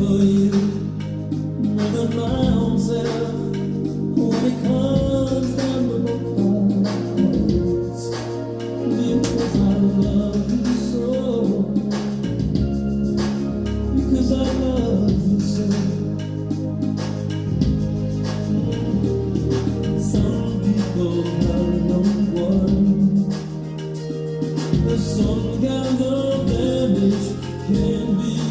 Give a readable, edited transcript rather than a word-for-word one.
for you more than my own self. When it comes down to the cards, because I love you so, because I love you so. Some people have no one, some got no damage can be